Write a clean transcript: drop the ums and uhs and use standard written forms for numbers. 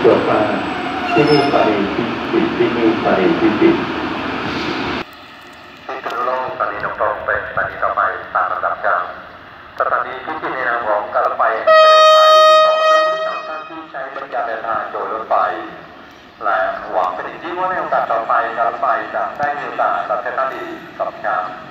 จบมาที่นี่ปริที่ปิดที่นี่ปริที่ปิดพิษณุโลกสถานีนกตรงเป็นสถานีต่อไปตามลำดับการสถานีที่ในนามของการรถไฟแห่งประเทศไทยของบรรดาผู้โดยสารที่ใช้บริการเดินทางโดยรถไฟและหวังเป็นอย่างยิ่งว่าในโอกาสต่อไปการรถไฟจะได้มีโอกาสรับใช้ท่านดีขอบคุณครับ